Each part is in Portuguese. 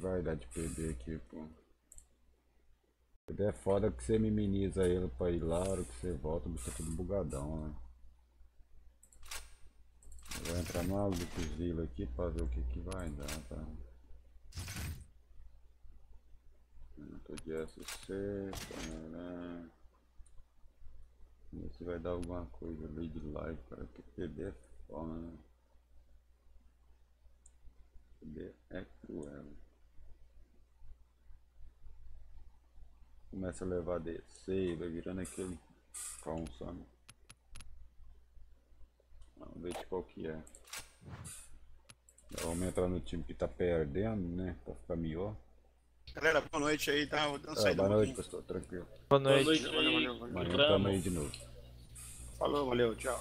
vai dar de PB aqui, pô. PB é foda que você minimiza ele pra ir lá, a hora que você volta, deixa tudo bugadão, né? Eu vou entrar no Lucasville aqui pra ver o que vai dar, tá? Eu tô de SC, tarará. Ver se vai dar alguma coisa ali de live, cara, que PB é foda, né? PB é cruel. Começa a levar DC e vai virando aquele cão, sabe? Vamos ver de qual que é. Vamos entrar no time que tá perdendo, né? Pra ficar melhor. Galera, boa noite aí, tá? Vou dando saída Boa um noite, pouquinho. pastor, tranquilo. Boa noite. Boa noite Valeu, aí. valeu, valeu. Amanhã tamo aí de novo. Falou, valeu, tchau.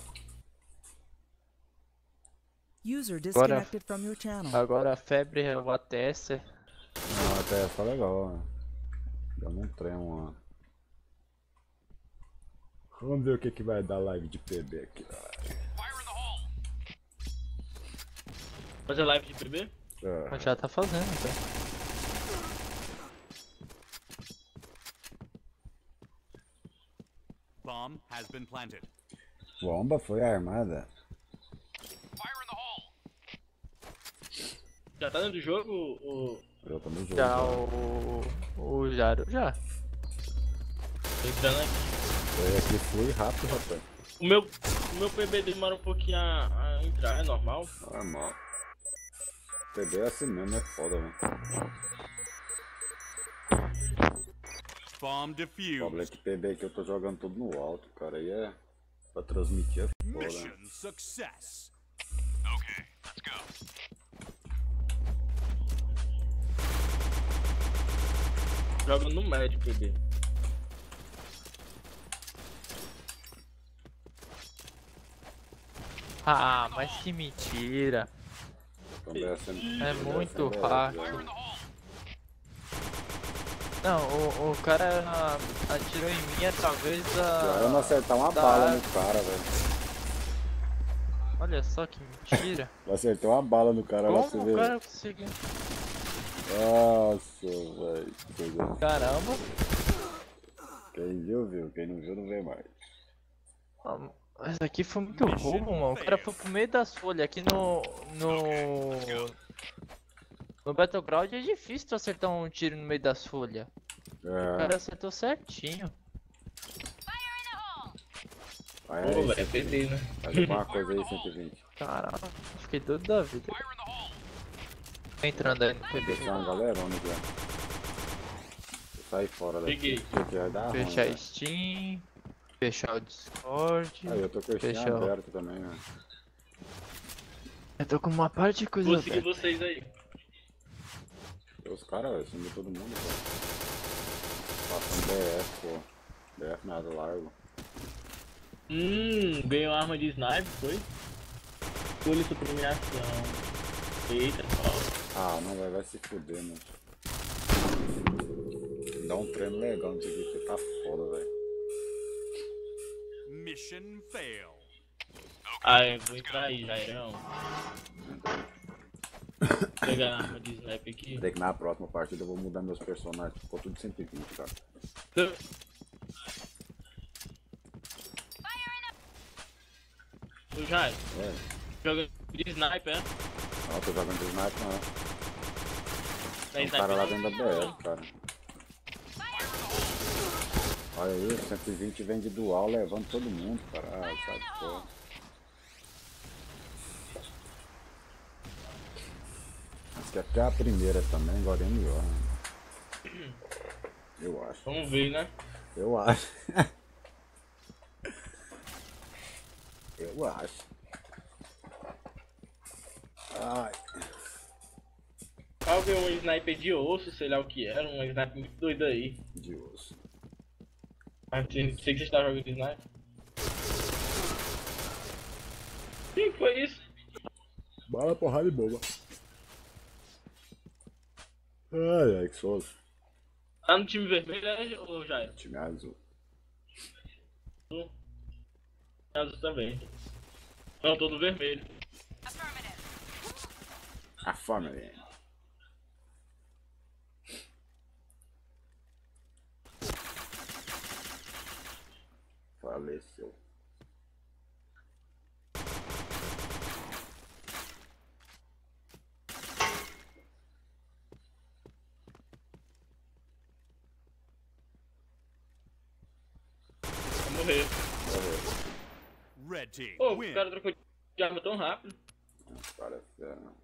User disconnected from your channel. Agora a febre é o ATS. Não, até tá legal, né? Já não tremo lá. Vamos ver o que vai dar live de PB aqui. Fazer live de PB? Ah, Já tá fazendo, então. Bomb has been planted. bomba foi armada. Já tá dentro do jogo? O... Eu tô no jogo. Já tá? o Jaro, já. Tô entrando aqui. Eu aqui fui rápido, rapaz. O meu PB demora um pouquinho a entrar, é normal? Normal. PB é assim mesmo, é foda, velho. Bomb O defused. problema é que PB que eu tô jogando tudo no alto, cara. Aí é pra transmitir é foda. Mission success. Joga no médio PB. Ah, mas que mentira. Também é assim, É PB muito assim, hack. velho. Não, o cara atirou em mim através da... Eu não acertar uma da- bala no cara, velho. Olha só que mentira. Eu acertei uma bala no cara lá, você Como vê. o cara conseguiu? Nossa, velho. Coisa- Caramba. Quem viu, viu. Quem não viu, não vê mais. Ah, mas aqui foi muito roubo, mano. O cara foi pro meio das folhas. Aqui no Battleground é difícil tu acertar um tiro no meio das folhas. O É, cara acertou certinho. vai Pô, aí, velho, é PB, né? faz alguma coisa aí, 120. Caralho, fiquei doido da vida. Entrando aí no PB. Tem uma galerona já. Eu saí fora daqui. Peguei. Porque vai dar ruim, Fechar velho. Steam. Fechar o Discord. Aí eu tô com o Steam Fechar o- aberto também, né? Eu tô com uma parte de coisa Vou seguir aberta. vocês aí. Os caras, velho, sumiu todo mundo, pô. Passando BF, pô. BF nada largo. Ganhou arma de sniper, foi? Pule suprimiação. Eita, pau. Ah, não, vai se fuder, mano. Dá um treino legal nisso aqui, porque tá foda, velho. Mission fail. Ah, eu vou entrar aí, Jairão. Pegar a arma de sniper aqui. Tem que na próxima partida eu vou mudar meus personagens, ficou tudo 120, cara. O Jair, É, joga de sniper, é? não, tô jogando de sniper não. Tem Tem um cara lá não? dentro da BF, cara. Olha aí, 120 vem de dual, levando todo mundo, cara. Ah, sai fora. Acho que até a primeira também, agora é melhor, né? Eu acho. Vamos ver, né? Eu acho. Eu acho. Ai. Salve um sniper de osso, sei lá o que era, um sniper muito doido aí. De osso. Mas sei que você está jogando de sniper. Quem foi isso? Bala, porrada e boba. Ai, ai, que soso. Tá no time vermelho, é, ou Jair? Time azul. Azul também. Não, tô no vermelho. A família. Faleceu. Vai morrer. Red team Ô, o win. cara trocou de arma tão rápido. Cara, é sério.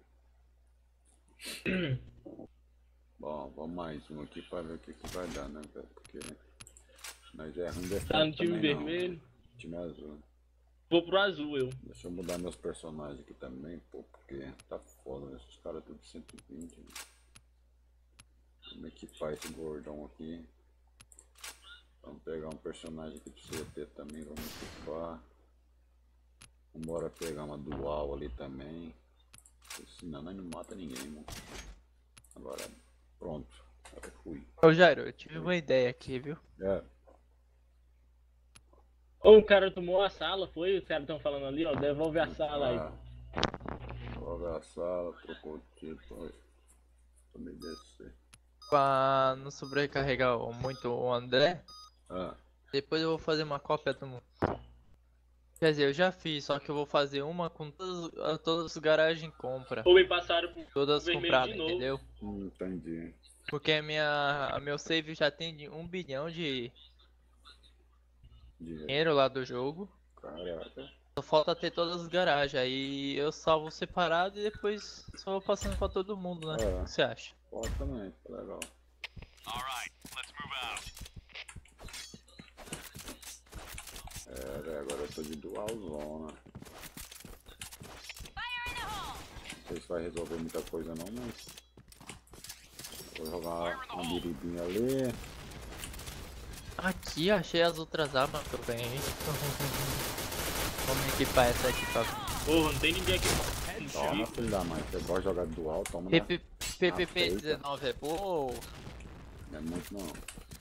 Bom, vamos mais um aqui pra ver o que vai dar, né, velho? Porque nós é ruim defesa Tá no time também, não. vermelho. Time azul. Vou pro azul, eu. Deixa eu mudar meus personagens aqui também, pô, porque tá foda, né? Esses caras tudo 120. Né? Vamos equipar esse gordão aqui. Vamos pegar um personagem aqui pro CT também, vamos equipar. Vambora pegar uma dual ali também. Senão nós não mata ninguém, mano. Agora, pronto. Agora fui. Ô Jairo, eu tive uma ideia aqui, viu? É. Ô, o cara tomou a sala, foi? Os caras tão falando ali, ó. Devolve a sala aí. Devolve a sala, trocou o tipo. Também descer. Pra não sobrecarregar muito o André, Ah, depois eu vou fazer uma cópia do. Quer dizer, eu já fiz, só que eu vou fazer uma com todas as garagens compra. Ou me passaram pro Todas vermelho compradas, de novo. entendeu? entendi. Porque meu save já tem de 1 bilhão de dinheiro lá do jogo. Caraca. Só falta ter todas as garagens. Aí eu salvo separado e depois só vou passando pra todo mundo, né? É. O que você acha? Pode também, tá legal. Alright, let's move out. É, velho, agora eu tô de dual zona. Não sei se vai resolver muita coisa não, mas... Vou jogar uma biribinha ali. Aqui, achei as outras armas que eu ganhei. Vamos equipar essa aqui pra Porra, não tem ninguém aqui. Toma, filho da mãe. Você gosta de jogar dual, toma na... PPP 19 é boa? Não é muito não.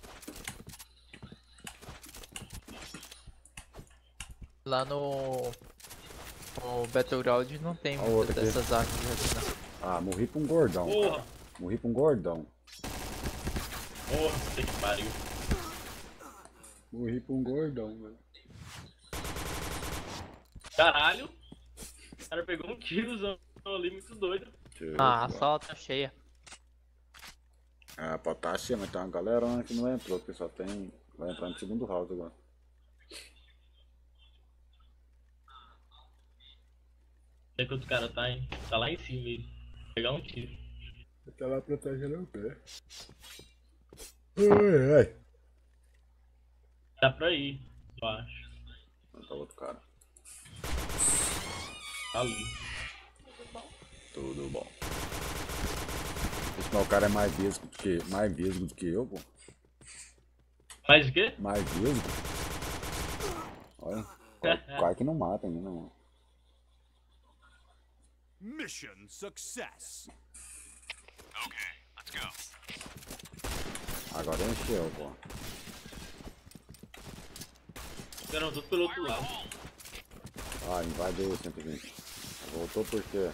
Lá no Battleground não tem A muitas outra aqui. dessas armas aqui, não. Ah, morri pra um gordão. Porra. Cara. Morri pra um gordão. Porra, puta que pariu. Morri pra um gordão, velho. Caralho. O cara pegou um tirozão ali, muito doido. Ah, a sala tá cheia. Ah, pode tá cheio, mas tem uma galera que não entrou, porque só tem... Vai entrar no segundo round agora. Sei que outro cara tá, hein? Tá lá em cima ele. Pegar um tiro. Tá lá protegendo o pé. Ai, ai. Dá pra ir, eu acho. Não tá outro cara. Ali. Tudo bom. Esse meu cara é mais vesgo do que eu, pô. Faz o quê? Mais vesgo. Olha. Quase que não mata ainda, mano. Mission success. Okay, let's go. Agora encheu, pô. Eram todos pelo outro lado. Ah, invadiu o 120. Voltou por quê?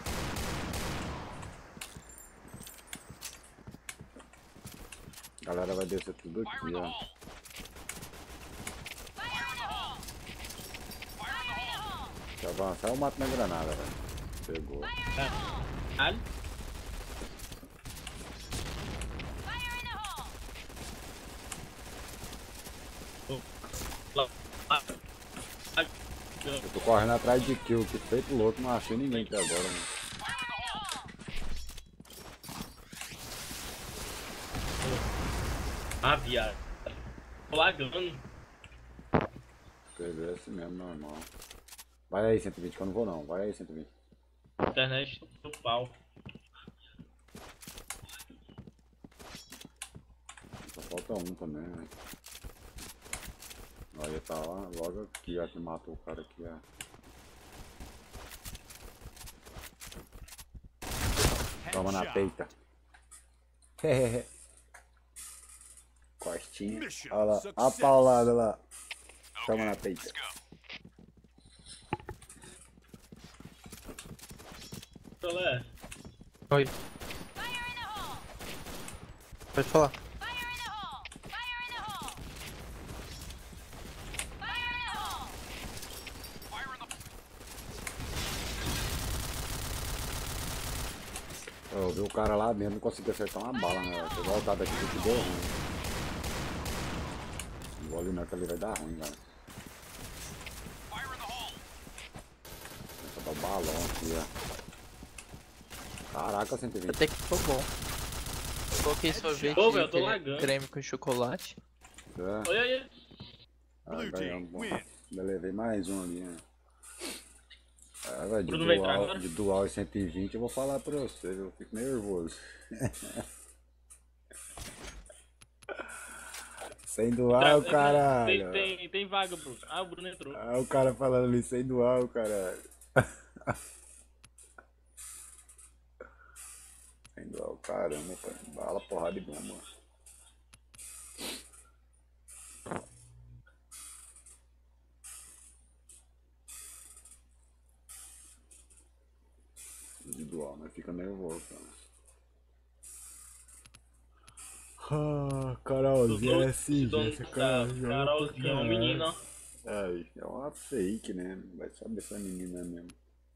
A galera vai descer tudo aqui, ó. Se avançar, eu mato na granada, velho. Pegou. Caralho. Eu tô correndo atrás de kill, que feito louco, não achei ninguém até agora, mano. Ah, viado. Tô lagando. PV assim mesmo, normal. Vai aí, 120, que eu não vou não. Vai aí, 120. Internet do pau. Só falta um também, né? Olha, tá lá, logo aqui, ó, que matou o cara aqui, ó. Toma na peita. Hehehe. Costinha. Olha lá, a paulada lá. Toma na peita. Olé. Oi. Pode falar. cara lá mesmo não conseguiu acertar uma bala, né? Se eu voltar daqui que deu ruim. Não vou ali não, que ali vai dar ruim, cara. Vou dar o balão aqui, ó. Caraca, 120. Até que ficou bom. Coloquei sorvete Pô, velho, eu tô aquele lagando. creme com chocolate. É. Olha aí. Blue team Ganhamos, bom. win. Ainda levei mais um ali, né? É, velho, Bruno vai entrar agora? de dual e 120 eu vou falar pra você, eu fico nervoso. Sem dual, caralho. Tem vaga, Bruno. Ah, o Bruno entrou. Ah, o cara falando ali sem dual, caralho. Sem dual, caramba, pai. Bala, porrada e bomba. Individual, mas fica nervoso, cara. Ah, Carolzinha é assim, essa Carolzinha é um menino, ó. É uma fake, né? Vai saber se é menina mesmo.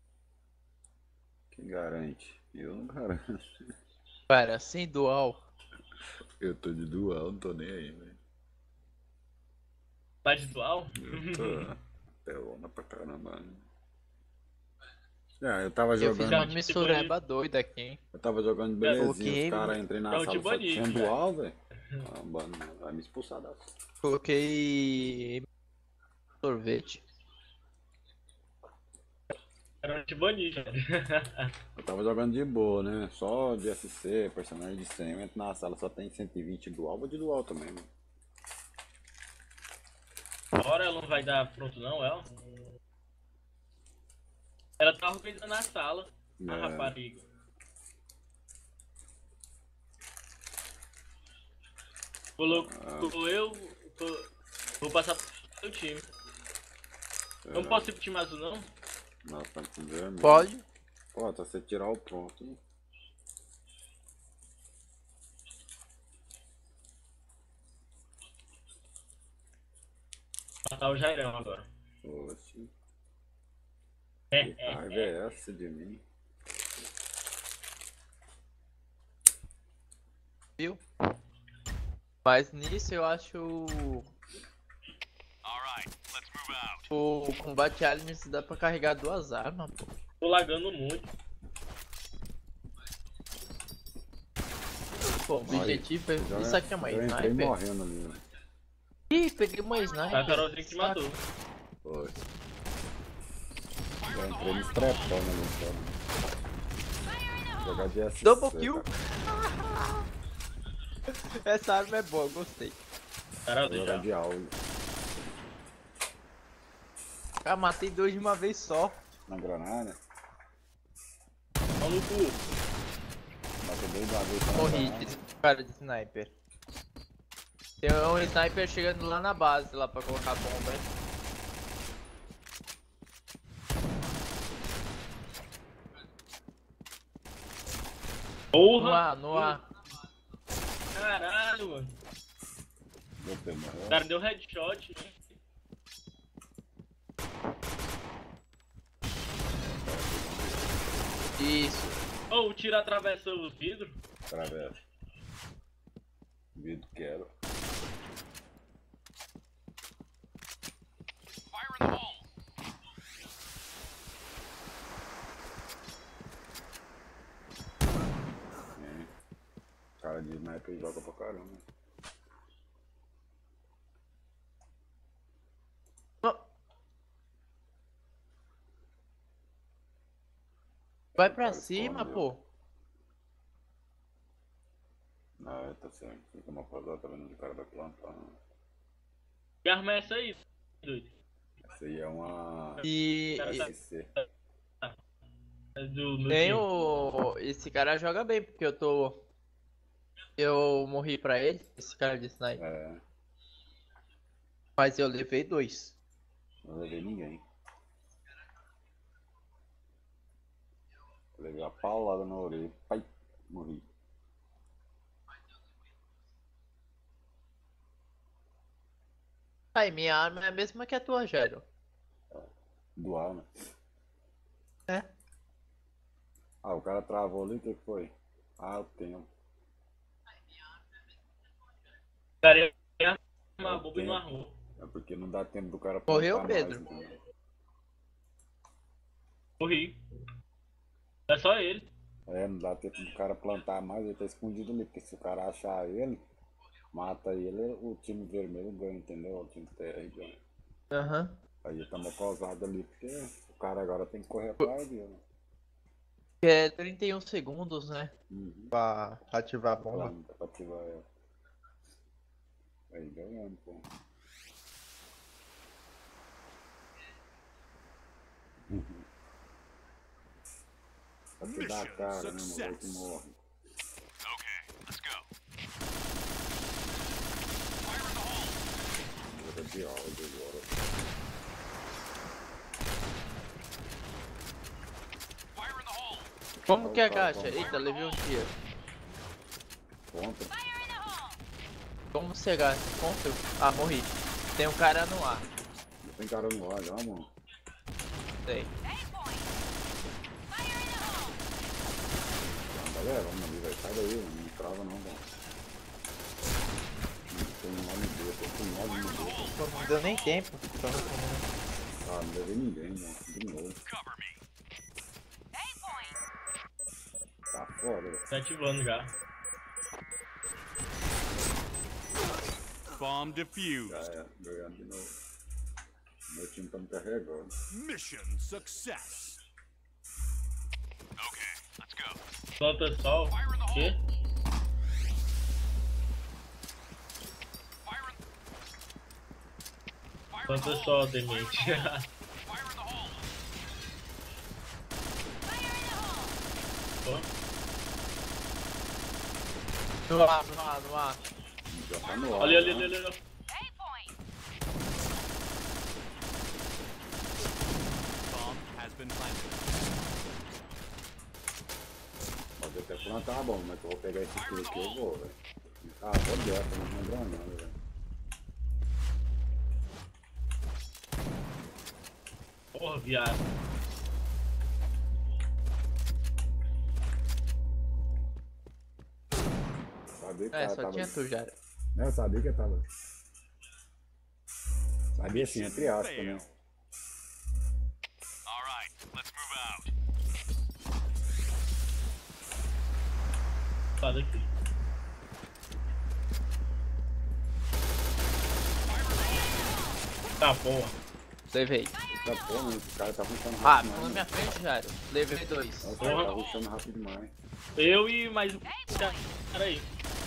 Quem garante? Eu não garanto. Cara, sem dual. Eu tô de dual, não tô nem aí, velho. Tá de dual? Eu tô pelona pra caramba. Eu tava Eu fiz jogando. uma mistureba doida aqui, hein? Eu tava jogando belezinha, Coloquei- os caras entrei na eu te sala só bani, tinha cara. dual, velho. Ah, mano, vai me expulsar da sala. Coloquei sorvete. Era te banir, velho. Eu tava jogando de boa, né? Só de SC, personagem de 100, eu entro na sala, só tem 120 dual, vou de dual também, mano. Agora ela não vai dar pronto não, ela? Ela tá organizando a sala, a É. rapariga. Vou passar pro seu time. Eu não posso ir pro time azul não? Nossa, tá com vermelho. Pode? Pô, tá você tirar o ponto, hein? Matar o Jairão agora. Oxi. É, Que raiva é essa de mim? Viu? Mas nisso eu acho Alright, let's move out. o combate aliens dá pra carregar duas armas, pô. Tô lagando muito. Pô, o objetivo é. Isso aqui é uma Eu entrei sniper. morrendo ali, né? Ih, peguei uma A sniper. Carolzinha que te matou. Foi. Eu entrei me estrepando ali, cara. Jogar de SC, Double kill. cara. Essa arma é boa, gostei. Carolzinha Jogar já. de aula. Ah, matei dois de uma vez só. Na granada. Mão no cu. Matei dois de uma vez só na Morri granada. de cara de sniper. Tem um sniper chegando lá na base lá pra colocar bomba, hein? No Porra! ar, no ar. Caralho, mano. Você morreu? O cara deu headshot, né? Isso. Ou o tiro atravessa o vidro. Atravessa. Vidro quero. Fire in the hole. Cara de sniper joga pra caramba. Vai pra Cara, cima, escondeu. pô. Não, tá certo. Fica uma coisa, tá vendo onde o cara vai plantar. Que arma é essa aí, doido? Essa aí é uma E SC. É do meu nem time. esse cara joga bem, porque eu morri pra ele, esse cara de sniper. É, Mas eu levei dois. não levei ninguém. Levei a paulada na orelha. Pai, morri. Aí, minha arma é a mesma que a tua, Jairo. Dual, né? É. Ah, o cara travou ali, o que foi? Ah, o tempo. Cara, ia uma boba e não arrumou. É porque não dá tempo do cara Morreu, plantar mais, Pedro? entendeu? Morri. É só ele. É, não dá tempo do cara plantar mais, ele tá escondido ali, porque se o cara achar ele, mata ele, o time vermelho ganha, entendeu? O time TR ganha. Aham. Aí tá mal causado ali, porque o cara agora tem que correr atrás dele. É 31 segundos, né? Uhum. Pra ativar a bomba. Pra ativar ela. Aí ganhando, pô. Pra te dar a cara, né, mano? Que morre. Okay, let's go. Vou de áudio agora. Fire in the hole. Como que agacha? Eita, levei um tiro. Contra. Como você agacha? Contra? Ah, morri. Tem um cara no ar. Não tem cara no ar já, mano. Sei. Galera, vamos ali, velho. Sai daí, mano. Não trava não, mano. Tem um homem dele, tem um homem dele. Pô, não deu nem tempo. Ah, não levei ninguém, mano. De novo. Cover me. Tá foda, velho. Tá ativando já. Bomb defused. Já é, ganhando de novo. Meu time tá me carregando. Mission success. Okay, let's go. Planta sol. Quê? Planta sol, Demente. Fire in the hole. No ar, no ar, no ar. Já tá no ar. Olha, né? olha, olha, olha. Bomb has been planted. Pode até plantar a bomba, mas eu vou pegar esse kill aqui, eu vou, velho. Ah, vou dessa, não lembro nada, velho. Porra, viado. Sabia que É, ela só tava... tinha tu já. Né, eu sabia que tava... Sabia assim, entre aspas, né? All right, let's move out. Tá daqui. Tá, porra. Levei. Tá porra, mano, esse cara tá rushando Ah, rápido ficou na minha demais. frente, Jairo. Levei 2. Nossa, o cara tá rushando rápido demais. Eu e mais um cara aí.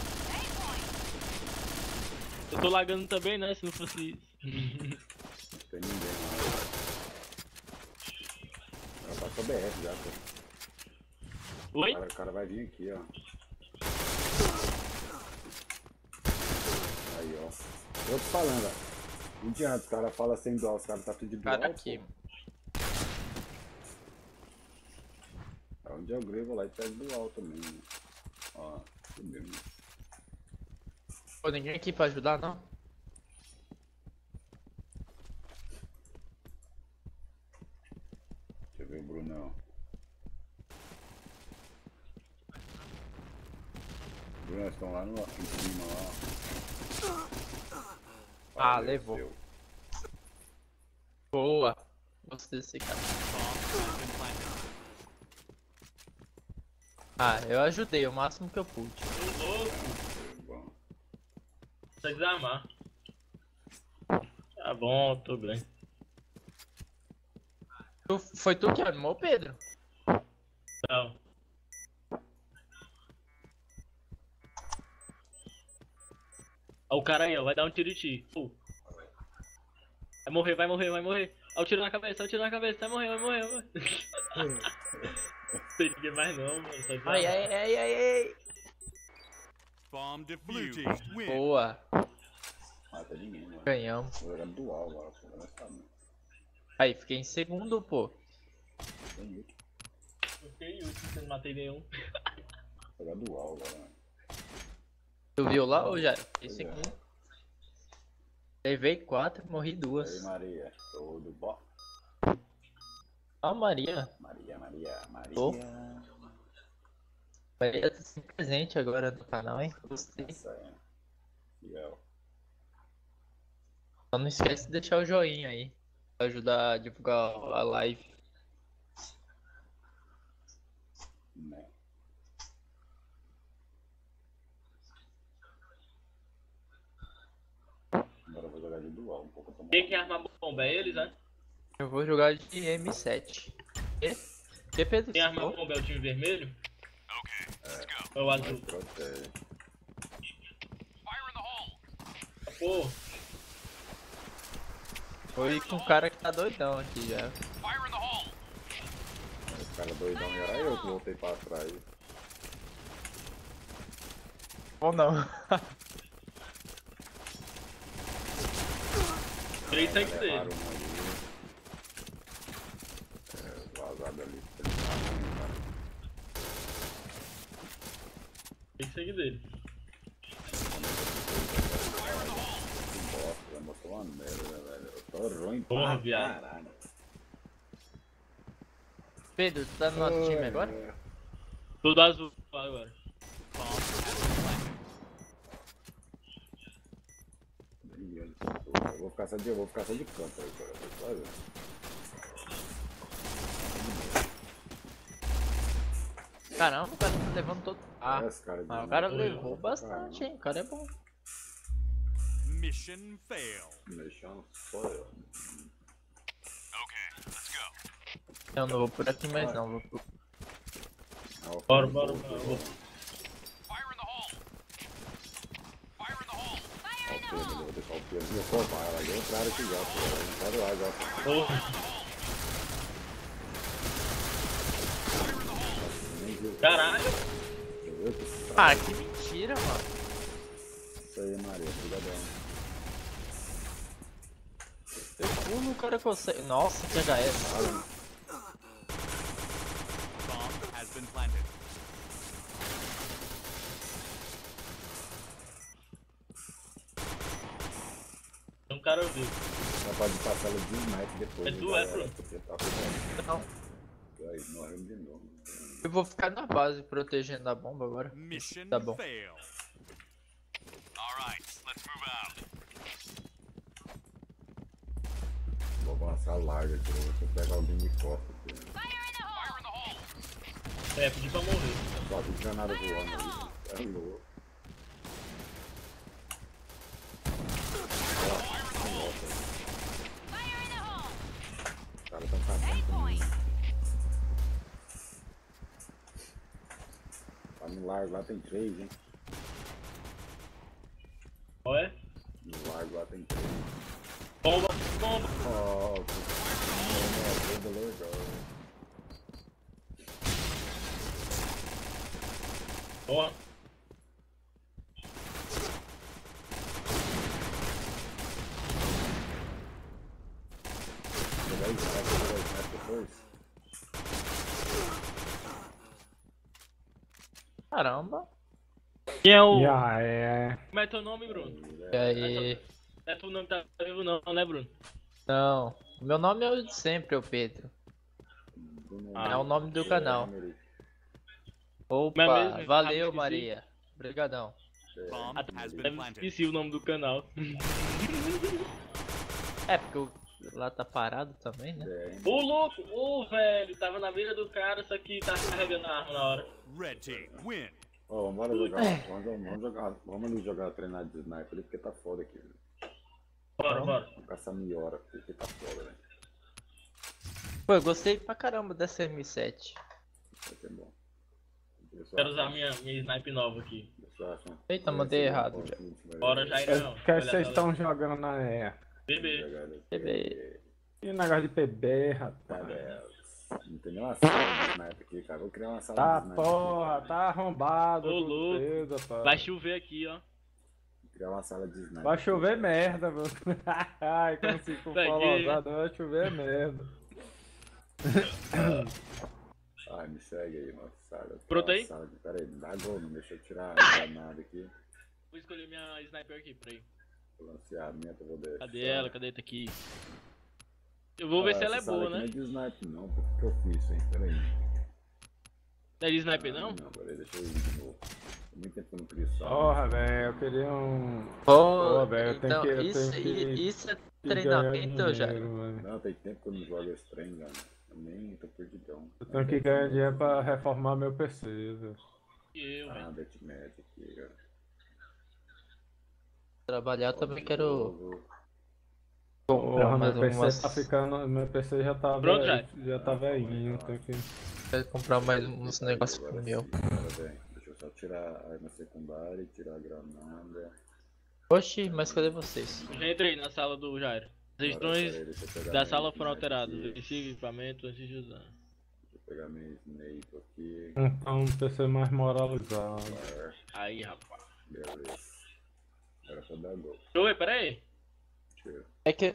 Eu tô lagando também, né? Se não fosse isso. Não tem ninguém lá. Ela passou BF já, pô. Oi? O cara vai vir aqui, ó. Aí, ó. Eu tô falando, ó. Não adianta, os caras falam sem dó, os caras tá tudo de dual, Cara aqui. pô. É onde eu grego lá e pego dual também, né? Ó, tudo mesmo. Pô, ninguém aqui pra ajudar, não? Deixa eu ver o Brunão. Bruno, eles estão lá no, em cima, lá. Ah, Valeu, levou. seu. Boa. Gostei desse cara. Bomb has been planted. Ah, eu ajudei o máximo que eu pude. Tô louco. Bom. Precisa desarmar. Tá bom, tô bem. Foi tu que animou, Pedro? Tchau. Ó o cara aí, ó. Vai dar um tiro em ti. Vai morrer, vai morrer, vai morrer. Ó o tiro na cabeça, ó o tiro na cabeça. Vai morrer, vai morrer, vai morrer. Não tem ninguém mais não, mano. Só Ai, ai, ai, ai, ai. Bomb defused. Blue team win. Boa. Mata ninguém, mano. Ganhamos. Tô jogando dual agora, pô. Vai ficar muito. Aí, fiquei em segundo, pô. Bonito. Não tem útil, não matei nenhum. Jogar dual agora, mano. Tu viu lá ou já? Fiquei em Pois é. segundo. Levei 4, morri Aí, 2. Maria. Tudo bom? Ó, Maria. Maria, Maria, Maria. Tô. Vai estar presente agora no canal, hein? Gostei. Essa é fiel. Só não esquece de deixar o joinha aí. Pra ajudar a divulgar a live. Né? Agora eu vou jogar de dual um pouco. Quem arma bomba? É eles, né? Eu vou jogar de M7. Que Pedro? Quem arma bomba é o time vermelho? Ou o azul? Protege. Pô, Foi com um cara que tá doidão aqui já. O cara doidão era eu que voltei pra trás. Ou não? 3 tanques Levaram dele. um ali. Vazado ali. 3 tanques dele. Bosta, botou uma merda, velho. Eu tô ruim Porra, pra viado. caralho. Pedro, tu tá no nosso time agora? Tudo azul agora. Eu vou ficar só de canto aí, cara. Vai ver. Caramba, o cara tá levando todo. Ah, Esse cara o cara levou bastante, hein? O cara é bom. Mission fail. Mexendo só eu. Okay, let's go. Eu não vou por aqui mais não. Vou por... Bora, bora, bora. Fire in the hole. Fire in the hole. Eu vou deixar o Pedro me formar. Ela deu entrada aqui já, pô. Ela entraram lá já. Porra. Nem viu. Caralho. Você viu que Ah, que mentira, mano. isso aí, Maria. Obrigadão. Eu pulo, o cara consegue. Nossa, que HS. Bomb has been planted. Tem um cara vivo. Ela pode passar ela de snipe depois. É né, tu, galera? é, pô. Porque tá fudendo. Não, Aí, morremos de novo. eu vou ficar na base protegendo a bomba agora. Mission Tá bom. fail. Alright, let's move out. Vou avançar larga aqui. Vou ver se eu pego alguém de costa aqui. É, pedi pra morrer. Só vi granada voando ali. É louco. Os caras tão catando comigo. Tá no largo lá tem 3, hein? Qual é? No largo lá tem 3. Bomba, bomba. Oh, que legal. Boa. Pegar sniper depois. Caramba. Quem é o... Já é. Como é teu nome, Bruno? E aí? Não é tu não que tá vivo não, né, Bruno? Não. Meu nome é o de sempre, o Pedro. É o nome do canal. Opa, mesmo? valeu, Esqueci. Maria. Obrigadão. Bomb has been Deve planted. esqueci o nome do canal. É, porque lá tá parado também, né? Ô, louco! Ô, velho! Tava na beira do cara, só que tava carregando a arma na hora. Red team win. Ó, vamos jogar. Vamos ali jogar treinar de sniper ali, porque tá foda aqui. Bora, bora. Vamos caçar Miora, porque tá foda, velho. Pô, eu gostei pra caramba dessa M7. Vai ser bom. Quero usar minha snipe nova aqui. Eita, mandei errado já. Bora, Jairão. O que vocês estão jogando na EA? Bebê. Bebê. E negócio de PB, rapaz. Não tem nenhuma sala de sniper aqui, cara. Vou criar uma sala Tá de sniper. porra, tá arrombado. Ô, tudo louco. cedo, rapaz. Vai chover aqui, ó. Vou criar uma sala de sniper. Vai chover merda, meu. Ai, como se for Tá aqui. falosado, vai chover merda. Ai, me segue aí, moçada. Pronto aí? Pera aí, dá gol, não deixa eu tirar a granada aqui. Vou escolher minha sniper aqui, peraí. Vou lancear a minha, eu vou deixar. Cadê ela? Cadê? Tá aqui. Eu vou ver se ela é boa, né? Não é de sniper não, por que eu fiz, hein? Pera aí. Não é de sniper não? Não, peraí, deixa eu ir de novo. Muito tempo que eu não queria só. Porra, velho, eu queria um... Pô, velho, eu tenho então, que- eu isso, tenho que- isso é que treinamento, ganhar já. dinheiro, velho. Não, tem tempo que eu não jogo esse trem, cara. Eu nem tô perdidão. Eu tenho que ganhar dinheiro pra reformar meu PC, velho. E eu, velho. Ah, Deathmatch aqui, cara. Trabalhar também quero Jogo. comprar Porra, mais meu PC umas... tá ficando... Meu PC já tá Pronto, velho, já tá velhinho, tem que... Quero comprar mais uns negócios pro Agora meu. sim, cara, bem. Deixa eu só tirar a arma secundária e tirar a granada. Oxi, mas cadê vocês? Eu já entrei na sala do Jairo. Os Agora, instruções peraí, deixa eu pegar da minha sala foram sniper alteradas. aqui. Verifique o equipamento antes de usar. Deixa eu pegar minha sniper aqui. Então, um PC mais moralizado. Fire. Aí, rapaz. Beleza. Era pra dar gol. Oi, pera aí. Tira. É que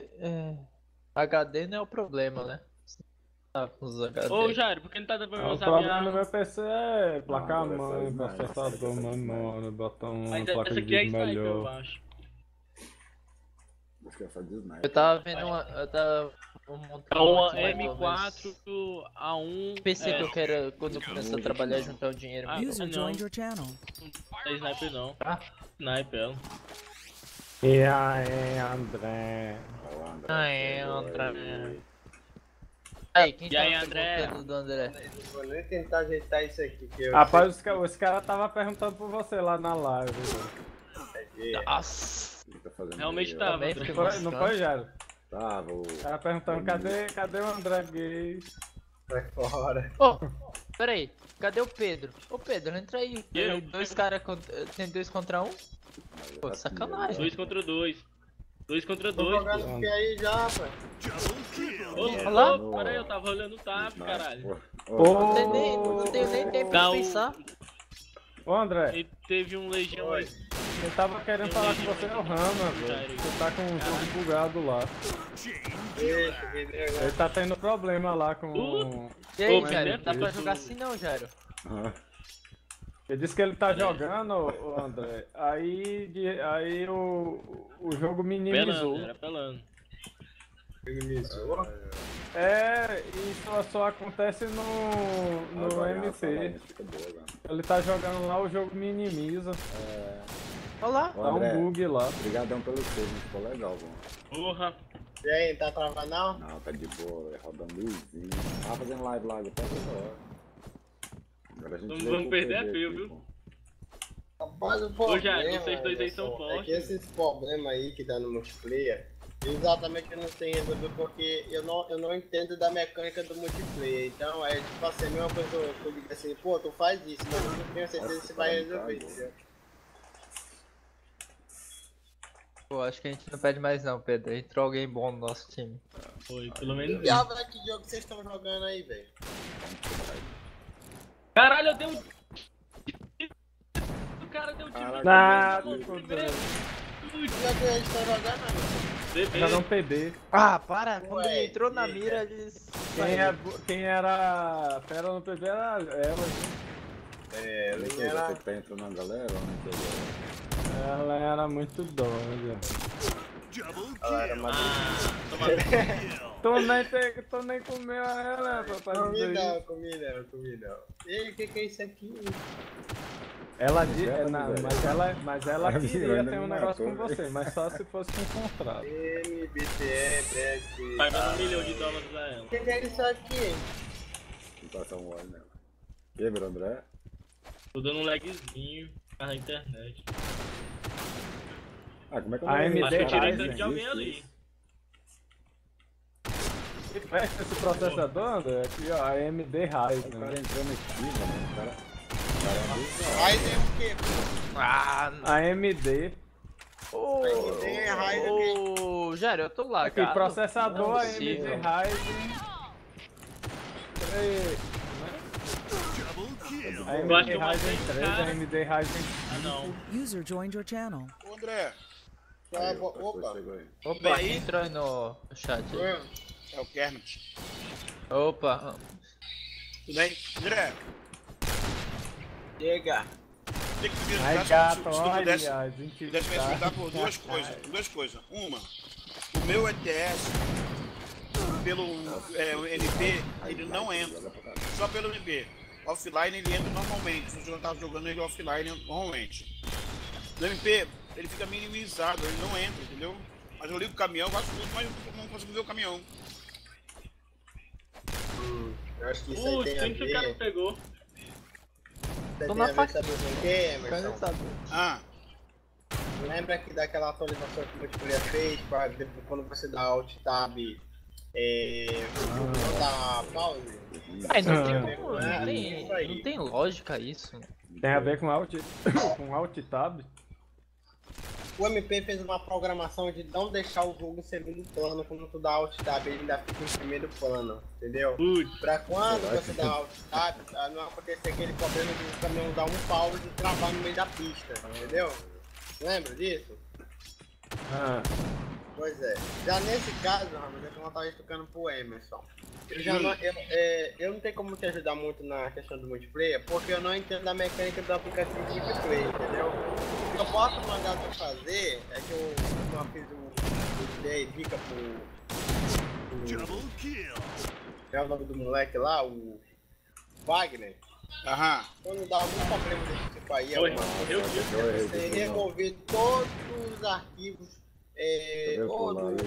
HD não é o problema, né? Tá com os HD. Ô, Jairo, por que não tá dando pra O usar problema do minha... meu PC é placa Não, agora mãe, faz mais, processador, faz mais. memória, botar uma Mas placa essa de aqui é vídeo sniper, eu melhor. acho. Acho que é só de sniper. Eu tava vendo eu tava É montando uma aqui mais ou menos M4 A1. PC que eu é, quero, quando eu começar a trabalhar, juntar o dinheiro. Ah, mesmo. User não. joined your channel. não é sniper não. Ah. Sniper, ela. E aí, André? Ó, André, Ah, é, chegou André. aí. Aí, quem E tá aí, no André? do André? Vou nem tentar ajeitar isso aqui. Que eu Rapaz, os caras tava perguntando por você lá na live. velho. Nossa! O que tá fazendo Realmente aí, ó? tava. Também André. fiquei Não foi, Jairo? Tava, o... O cara perguntando, cadê o André gay? sai fora. Ô, peraí, cadê o Pedro? Ô Pedro, entra aí. Eu? Dois caras tem 2 contra 1? Pô, sacanagem. 2 contra 2. 2 contra Tô 2, jogando pô. o que aí já, rapaz? Ô, lá. ô, pera aí, eu tava olhando o TAP, caralho. Não tenho nem tempo Tá, pra o- pensar. Ô, André, Ele teve um legião aí. eu tava querendo falar com você, é o Rama, velho. Você tá com um jogo bugado lá. Deixa, que negócio. Ele tá tendo problema lá com... E aí, Ô, Jairo? Pedro, Dá pra tu- jogar assim não, Jairo? Ele disse que ele tá jogando, ô André. Aí o jogo minimizou. Pelando, era pelando. Minimizou. É, isso só acontece no MP. Ele tá jogando lá, o jogo minimiza. Olha lá. Tá um bug lá. Obrigadão pelo save, ficou legal, bom. Porra. E aí, tá travando não? Não, tá de boa, velho, rodando luzinho. Tava fazendo live lá até agora. Agora a gente Não veio vamos com o perder PB a fio, aqui, viu? pô. Rapaz, o Ô, problema, Jair, vocês dois aí são Anderson, fortes. é que esses problemas aí que dá no multiplayer, exatamente eu não sei resolver porque eu não entendo da mecânica do multiplayer. Então é tipo assim, a mesma coisa que eu digo assim, pô, tu faz isso, mas eu não tenho certeza se vai resolver, entendeu? Pô, acho que a gente não perde mais não, Pedro. Entrou alguém bom no nosso time. Foi, pelo menos. Diabo, é que jogo vocês estão jogando aí, velho? Caralho, eu dei um. O cara deu um tiro. Caraca, Nada, meu Que jogo vocês estão jogando, amigo? Bebê. Jogar um PB. Ah, para! Quando Ué, ele entrou na e- mira, eles... Quem era fera no PB era ela. É, ele Você era... tá entrando na galera ou não entrou? Ela era muito doida. Ela era uma... Tu nem comeu ela, papai. dizer isso. Comi não. Ei, o que é isso aqui? Ela mas ela Ai, queria ainda ter um me negócio com matou, você, mas só se fosse com contrato. MBTE, Black... Pagando $1 milhão a ela. O que é isso aqui? Não passar um óleo nela. Quebra, André? Tô dando um lagzinho na internet. Ah, como é que eu A AMD Acho que eu tirei Ryzen, tanto de alguém ali. E fecha esse processador, André, aqui ó, AMD Ryzen. O cara entrando aqui, mano. O cara Ryzen o quê? Ah, AMD. ô, Jairo, eu tô lá, Aqui, cara. processador Não é AMD possível. Ryzen. Eu acho que eu AMD matei Ryzen o 3, cara. AMD Ryzen. Ah, não. User joined your channel. Ô, André, Tá, Aí, opa. chegou aí. Opa, aí? quem entrou aí no chat aí? é o Kermit. Opa, Tudo bem? André, Chega. tem que me Ai, ajudar gato, se tu olha pudesse as me intimidades. ajudar por duas coisas. Uma, o meu ETS pelo NP, ele não entra. Só pelo NP. offline ele entra normalmente. Se o jogador tá jogando ele offline normalmente. No MP, ele fica minimizado, ele não entra, entendeu? Mas eu ligo o caminhão, faço tudo, mas não consigo ver o caminhão. Eu acho que isso aí tem a quem que o cara ver. pegou? Tem na a ver, sabe com o que, Emerson? Ah, Lembra que daquela atualização que o multiplayer fez, quando você dá Alt Tab, não dá pause? Ai, não tem É. como, não tem lógica isso. Tem a ver com Alt Tab? O MP fez uma programação de não deixar o jogo em segundo plano quando tu dá Alt Tab, ele ainda fica em primeiro plano, entendeu? Pra quando você dá Alt Tab, não acontecer aquele problema de o caminhão dar um pause e travar no meio da pista, entendeu? Lembra disso? Ah. Pois é. Já nesse caso, Ramos, é como eu tava explicando pro Emerson. Eu não tenho como te ajudar muito na questão do multiplayer, porque eu não entendo a mecânica do aplicativo de multiplayer, entendeu? O que eu posso mandar tu fazer é que eu fiz dei dica pro é o nome do moleque lá, o Wagner. aham. Quando dá algum problema desse tipo aí, você remover todos os arquivos, como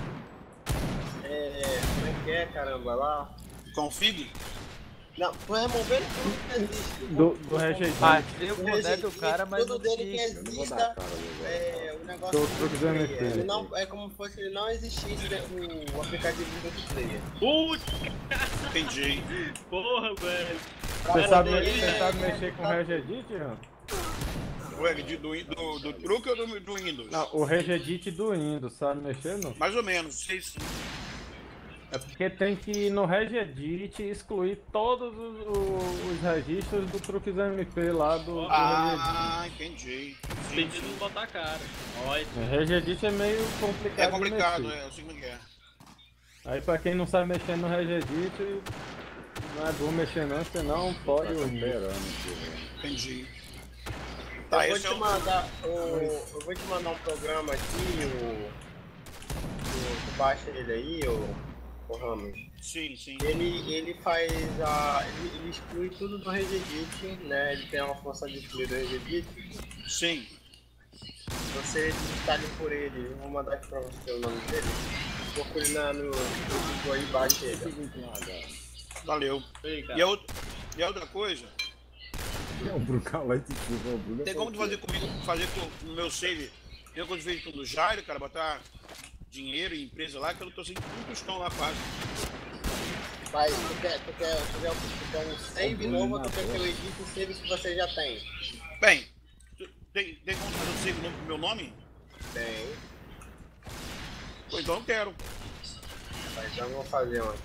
é que é, caramba, lá? Config? Não, tô removendo tudo que existe. Do Regedit. Ah, tem o boné do cara, mas tudo não dele que existe. exista, o negócio Tô do precisando multiplayer. meter. Ele não, é como se fosse ele não existisse o aplicativo do multiplayer. Entendi. Porra, velho. Você sabe mexer com o Regedit, não? Ué, do truque ou do Windows? Não, o Regedit do Windows, sabe mexer, não? Mais ou menos, sei sim. É porque tem que ir no Regedit e excluir todos os registros do Truques MP lá do Regedit. Ah, entendi. Tem que não botar a cara. Olha. O Regedit é meio complicado. É complicado, de mexer. eu sei como é. Aí pra quem não sabe mexer no Regedit, não é bom mexer não, senão pode o Entendi. Eu Tá, vou esse te mandar um programa aqui, tu baixa ele aí, o Ramos. Sim, sim. Ele faz ele exclui tudo do Regedit, né? Ele tem uma função de excluir do Regedit. Sim. Você digitale por ele, eu vou mandar aqui pra você o nome dele. Procure no Google aí, baixa ele. Valeu. Ei, E a outra coisa, O Brucal lá de tem como tu fazer comigo, fazer com o meu save, eu quando vejo tudo Jairo, cara, botar dinheiro em empresa lá, que eu não tô sem um tostão lá quase. Mas tu quer um save novo ou tu quer que eu edite o save que você já tem? Bem, tem como fazer um save novo pro meu nome? Tem. Pois então eu quero. Mas então eu vou fazer uma.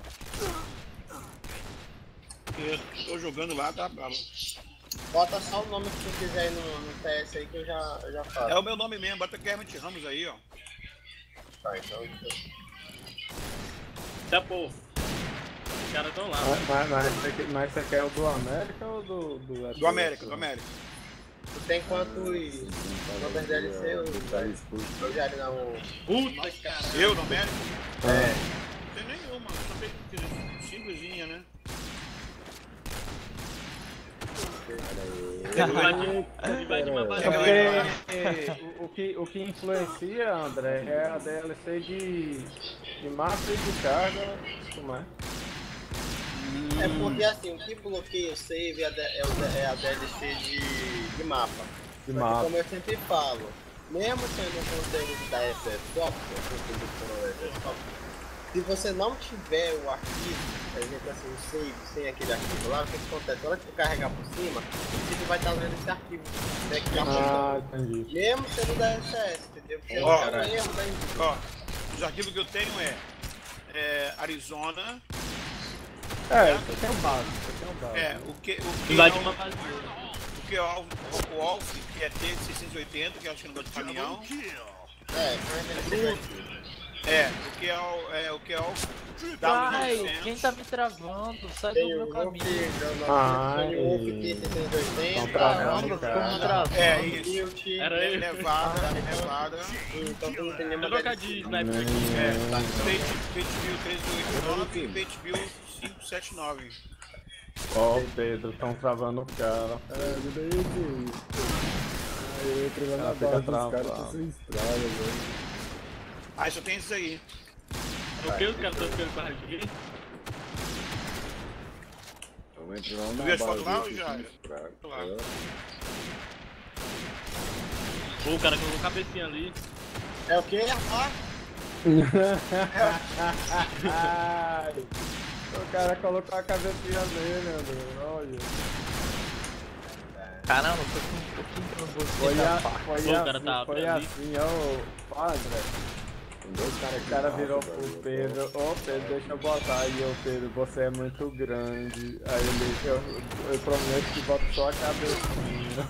Porque eu tô jogando lá, tá bravo. Bota só o nome que tu quiser aí no TS aí que eu já faço. É o meu nome mesmo, bota Kermit Ramos aí, ó. Tá, então. Tá, pô. Os caras tão lá. Mas você quer o do América ou do Do América, do América. Tu tem quantas DLC eu já não. Puta, cara. Eu, do América? É. Não tem nenhuma, só tem simplesinha, né? Vai de uma É batalha. porque o que influencia, André, é a DLC de massa e de carga, como é? É porque assim, o que bloqueia o save é a DLC de mapa. De Porque, mapa. como eu sempre falo, mesmo sendo um conteúdo da FF Software, se você não tiver o arquivo, por exemplo assim, o save sem aquele arquivo lá, o que acontece? Na hora que tu carregar por cima, o save vai estar lendo esse arquivo. Né, que já Entendi. mesmo sendo da SS, entendeu? Porque Ó, é um erro da gente. Ó, os arquivos que eu tenho é Arizona, Você tem o básico, o que Vai é de o, uma batalha. o que é o Alf, que é T680, que eu acho que não gosta de caminhão. Como é que ele O que é o Ai, W900. quem tá me travando? Sai do tem meu o caminho. tem o Wolf Tão T680, travando, cara. Como travando? É isso. Tilt, Era eu. Nevada. então tu não tem nenhuma Trocadilho, DLC. sniper. Page Bill 1389 e Page Bill 579. Ó, Pedro, tão travando o cara. Me dá aí. Aí eu entrei lá na base dos caras, sem estrada, velho. Ah, só tem isso aí. O que os caras estão ficando com a aqui? Eu entrei lá na Tu viu as base fotos lá ou deles, já? sem estrada. Lá. Pô, o cara colocou cabecinha ali. É o quê, rapaz? Ai, o cara colocou a cabecinha nele, André. Olha. Caramba, foi com um pouquinho que eu não gostei Foi, da faca. Pô, o cara tá foi ali. assim, ó, André. Tem dois caras aqui O cara embaixo, virou velho, pro eu Pedro, ô Pedro, deixa eu botar aí, ô Pedro, você é muito grande. Aí eu prometo que boto só a cabecinha.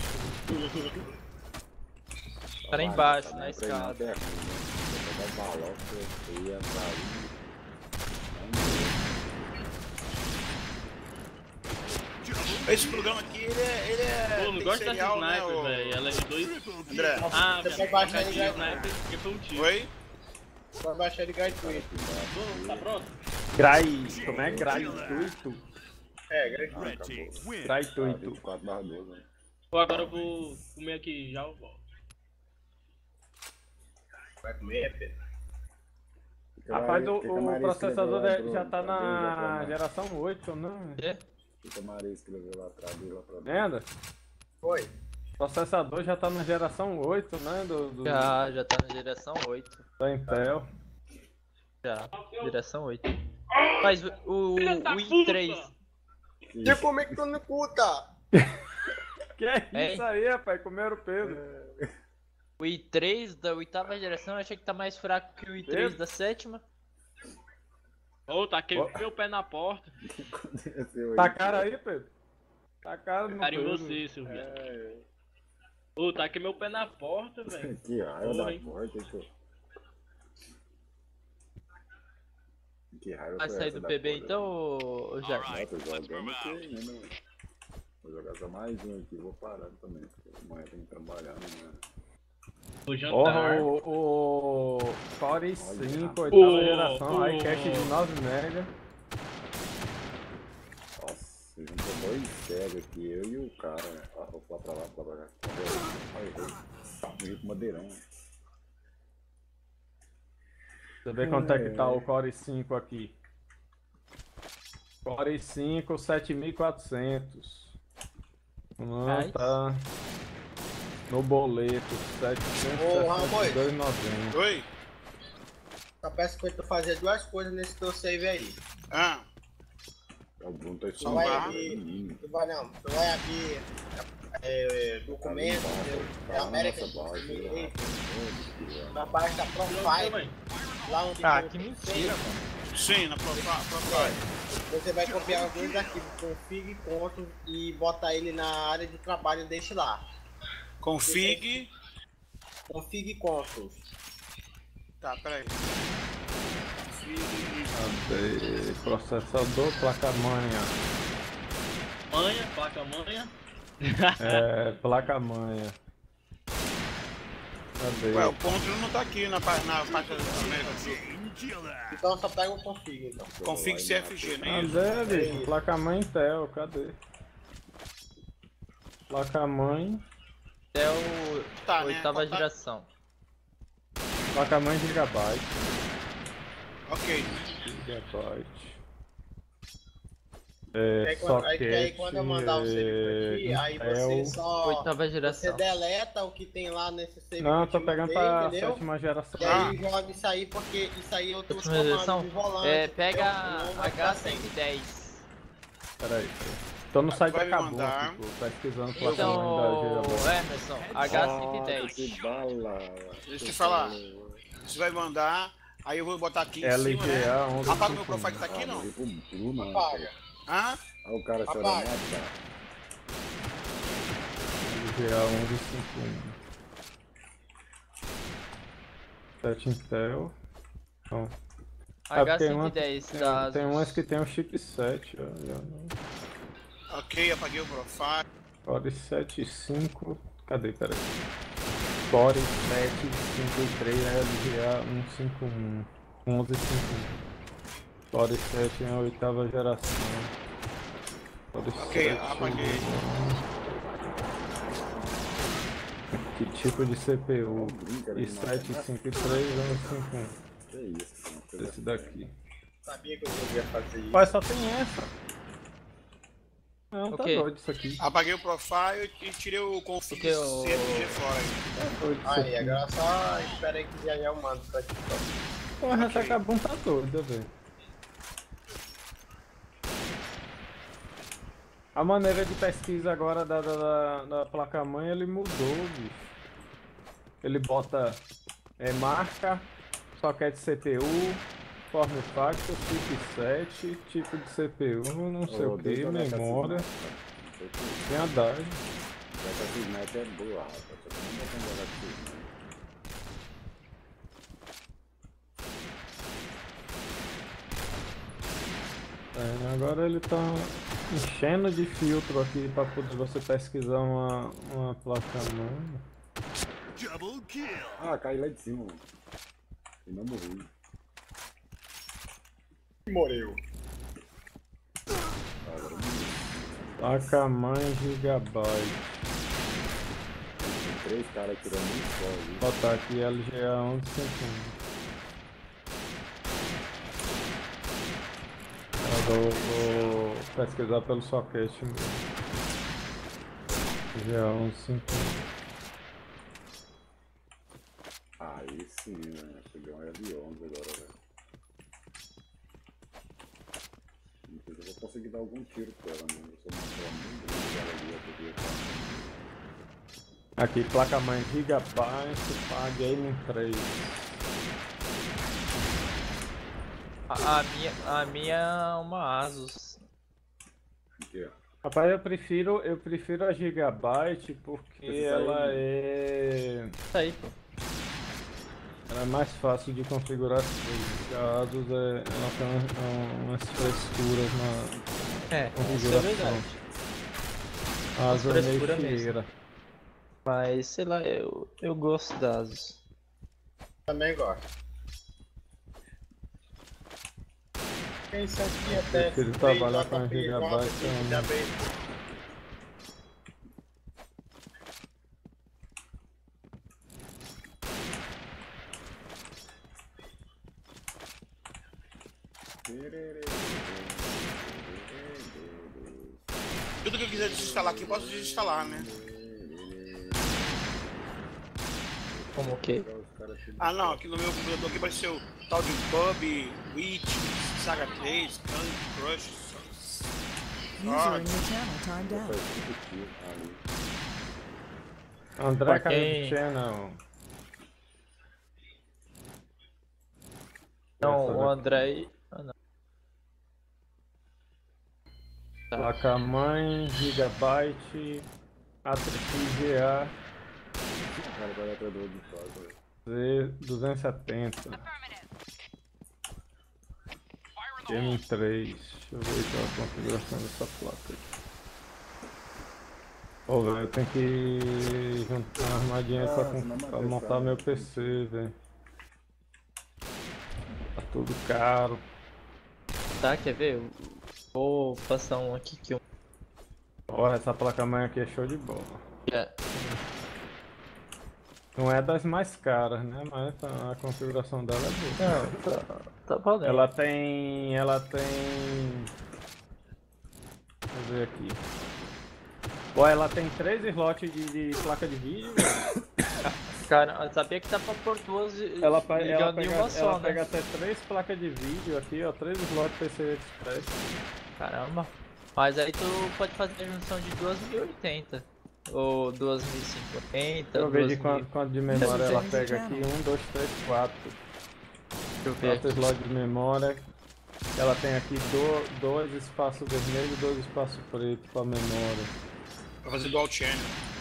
Tá lá embaixo, na escada. Eu vou dar um balão pra eu entrar ali. Esse programa aqui, ele é Pô, não tem gosto dessa serial, né, sniper, ô- velho. Ela é de 2. André, Ah, Você velho. pode baixar Essa ele já. sniper porque foi um tiro. oi? Vai baixar ele gratuito. Tá pronto? Como é gratuito? É, gratuito. Gratuito. 24/12, né? Pô, agora eu vou comer aqui já. Eu volto. Vai comer, Pedro? Rapaz, o Maria processador escreveu lá, já tá Bruno? Cadê? Já na pra geração 8, né? Quê? que a Maria escreveu lá atrás, deu lá pra mim. Lembra? Foi. O processador já tá na geração 8, né? Já tá na geração 8. Da Intel. Já, geração 8. Mas o i3. E como é que tu não escuta? Que é Hein? isso aí, rapaz? Comeram o Pedro. O i3 da 8ª geração eu achei que tá mais fraco que o i3 Pedro? da 7ª. Ô, taquei meu pé na porta. Tá caro aí, Pedro? Tá caro no Cara em Pedro. você, seu viado. Ô, taquei meu pé na porta, velho. Que raiva Porra, da hein? porta, hein, que raiva Vai foi sair essa do da PB porta, então, ô Jack? Não, tô jogando aqui ainda, mano. Vou jogar só mais um aqui, vou parar também, porque amanhã tem que trabalhar, né? O jantar. O Core 5, 8ª Ô, geração, ô. aí cache de 9 MB. Nossa, juntou dois cegos aqui, eu e o cara, né? Ah, vou lá pra lá, pra cá. Olha aí, com madeirão. Deixa eu ver quanto é que tá o Core 5 aqui. Core 5, 7400. Não, Ai. tá no boleto, Ô, Ramon. 762,90. Oi? Só peço pra tu fazer duas coisas nesse teu save aí. Ah, O Bruno tá Tu vai estudando, abrir. menino. Tu vai não. Tu vai abrir documentos, América. Na baixa da Profile. Lá onde Ah, tem o que save, mentira, mano. sim, na profile. Você vai copiar os dois arquivos, config ponto e botar ele na área de trabalho deste lá. Config. Config consoles. Tá, peraí. Cadê? Processador, placa-manha. Manha, placa manha. É, placa-manha. Cadê? Ué, o ponto não tá aqui na faixa da América do Sul. Então só pega o config então. Config CFG, não é isso? Cadê, bicho? Placa-mãe Intel, cadê? Placa-mãe. Até o Tá, né? 8ª Tá- geração. Placa-mãe Gigabyte. Ok. Gigabyte. Aí quando eu mandar o save pra ti, aí você só. 8ª Você geração. deleta o que tem lá nesse save. Não, eu que tô te pegando mandei, pra entendeu? 7ª geração. E aí joga isso aí porque isso aí eu tô os 7ª geração? comandos de volante. É, pega entendeu? Não vai ficar sem. H110. Peraí. Tô no site Vai da me mandar. Kabuki, pô. Pesquisando Então, placa-mãe da Gigabyte. Emerson, H110. Que bala. Deixa eu te falar. Você vai mandar, aí eu vou botar aqui em cima, né? LGA 11. Apaga o meu profile que tá aqui, não? Pro Bruno, Apaga. Hã? Olha o cara chorando Apaga. lá, cara. LGA 1151. 7 Intel. Não. H110 da Tem umas Asus. que tem um chipset, ó. Ok, apaguei o profile. Core 75. Cadê? Peraí. Core 753 LGA 151. 1151. Core 7 é a 8ª geração. Ok, apaguei. Que tipo de CPU? i7-53-151. Que isso, cara? Esse daqui. Sabia que eu podia fazer isso. Mas só tem essa. Não, tá Ok. doido isso aqui. Apaguei o profile e tirei o config Porque o- CFG fora aí. Tá doido isso Aí, aqui. agora só espera aí que já eu mando pra ti. Porra, essa Kabum tá doida, velho. A maneira de pesquisa agora da placa-mãe, ele mudou, bicho. Ele bota marca, socket CPU, form factor, chipset, tipo de CPU, não sei o que, memória, tem a DAG. Essa Cisnet é boa, rapaz. Só que não dá pra jogar com Cisnet. Agora ele tá enchendo de filtro aqui pra poder você pesquisar uma placa-mãe. Ah, cai lá de cima, mano. E não morri. Morreu. Placa-mãe Gigabyte. Tem 3 caras tirando um só ali. Vou botar aqui LGA 1151. Eu vou pesquisar pelo socket mesmo. LGA 1151. Aí sim, né? Cheguei um L11 agora, velho. Não sei se eu vou conseguir dar algum tiro com ela, né? Eu sou uma pessoa muito grande ali, eu podia estar. Aqui, placa-mãe Gigabyte para Gaming 3. A minha é uma Asus. O que é? Rapaz, eu prefiro a Gigabyte porque Esse ela aí, é... Isso aí, pô. Ela é mais fácil de configurar as coisas. A Asus ela tem umas frescuras na Isso é configuração. verdade. A Asus é meio frescura mesmo. fieira. Mas, sei lá, eu gosto da Asus. Também gosto. Isso aqui até prefiro trabalhar com a Gigabyte, já bem. Tudo que eu quiser desinstalar aqui, posso desinstalar, né? Como que? Ah não, aqui no meu computador aqui apareceu tal de Pub, Witch, Saga 3, Candy Crush. User in your channel timed out. André Pra caiu quem- do channel. Não, Essa o daqui. André. Ah, não. Tá. Placa-mãe Gigabyte A3GA O cara vai atrás do outro de fora, velho. Z270 Gaming 3. Deixa eu ver qual é a configuração dessa placa aqui. Ô, velho, eu tenho que juntar arrumar dinheiro pra montar meu PC, velho. Tá tudo caro. Tá, quer ver? Eu vou passar um aqui que eu. Ó, essa placa-mãe aqui é show de bola. É, Não é das mais caras, né? Mas a configuração dela é boa. não, tá valendo. Ela tem. Deixa eu ver aqui. Ó, ela tem 3 slots de placa de vídeo. Cara, sabia que dá pra pôr duas Ela ligando em uma só, né? pega até 3 placas de vídeo aqui, ó. 3 slots PCI Express. Caramba. Mas aí tu pode fazer a junção de 2080. Ou 2050. Deixa eu ver de 2000. quanto de memória ela Depende do pega channel. aqui. 1, 2, 3, 4. Deixa eu ver 4 aqui. slots de memória. Ela tem aqui 2 espaços vermelhos e 2 espaços pretos para memória. Pra fazer dual channel.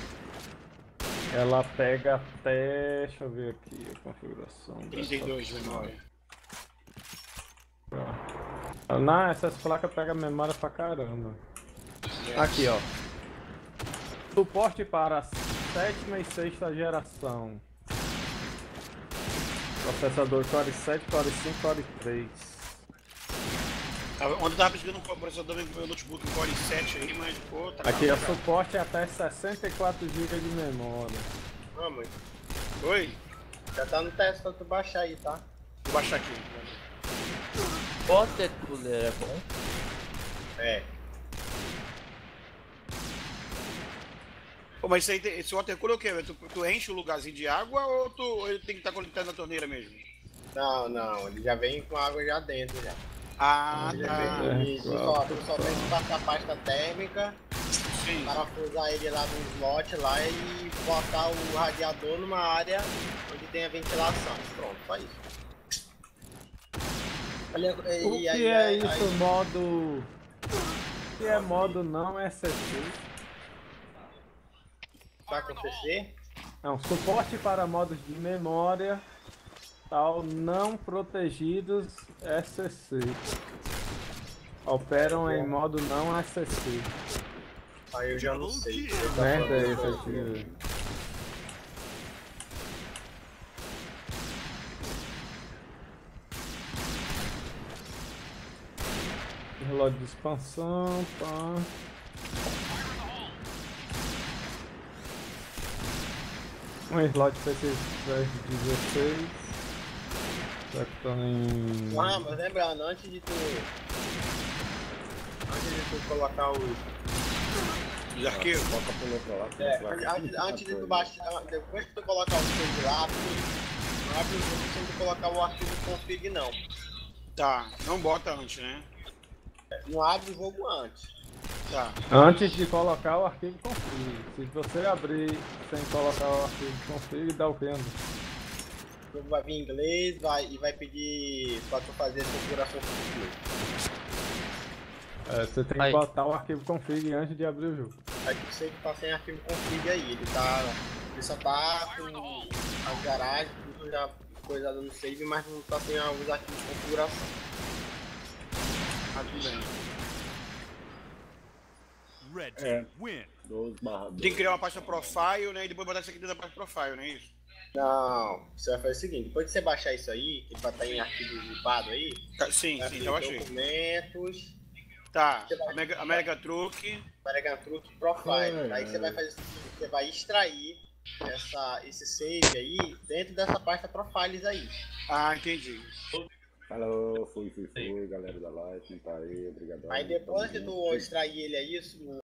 Ela pega até. Deixa eu ver aqui a configuração. 32 de memória. Não, essas placas pegam memória pra caramba. Aqui, ó. Suporte para 7ª e 6ª geração. Processador Core 7, Core 5, Core 3. Ontem eu tava pesquisando um processador no meu notebook, um Core i7 aí, mas pô, tá Aqui caro, o cara. suporte é até 64 GB de memória. Vamos, Oi? já tá no teste pra tu baixar aí, tá? Vou baixar aqui. Water cooler é bom? É. Pô, mas isso aí, esse water cooler é o quê, velho? Tu enche o lugarzinho de água ou ele tem que estar conectado na torneira mesmo? Não, ele já vem com água já dentro já. Ah, Ele já tá. vem, tu só tem que passar a pasta térmica, Sim. parafusar ele lá no slot lá e botar o radiador numa área onde tem a ventilação. Pronto, só isso. Olha, O que é isso, modo... O que é modo não SSD? Vai acontecer? Não, suporte para modos de memória tal não protegidos SSC. Operam em modo não SSC. Aí eu já não sei. Merda é esse aqui, velho. Relógio de expansão, pá. Um slot PC 16. Já que tá em... Ah, mas lembrando, antes de tu colocar os... Os arquivos? Bota pro outro lá. antes de tu baixar, depois que tu colocar o save lá, não abre o jogo sem tu colocar o arquivo config não. Tá, não bota antes, né? Não abre o jogo antes. Tá. Antes de colocar o arquivo config. Se você abrir sem colocar o arquivo config, dá o que? O jogo vai vir em inglês e vai pedir pra tu fazer a configuração em inglês. É, você tem que Aí. botar o arquivo config antes de abrir o jogo. Aí tu sei que tá sem arquivo config aí, ele só tá com as garagens, tudo já coisado no save, mas não tá sem os arquivos de configuração. Ah, tudo bem. Red É. team win. 12/2. Tem que criar uma pasta profile, né? E depois botar isso aqui dentro da pasta profile, não é isso? Não, você vai fazer o seguinte, depois que você baixar isso aí, que ele vai estar em arquivo zipado aí, Tá, sim, vai sim, abrir já baixei. documentos, Tá, American Truck. American Truck Profile. É. Aí você vai fazer o seguinte, você vai extrair esse save aí dentro dessa pasta Profiles aí. Ah, entendi. Falou, fui, galera da live, quem tá aí, obrigado. Aí depois que tu extrair ele aí,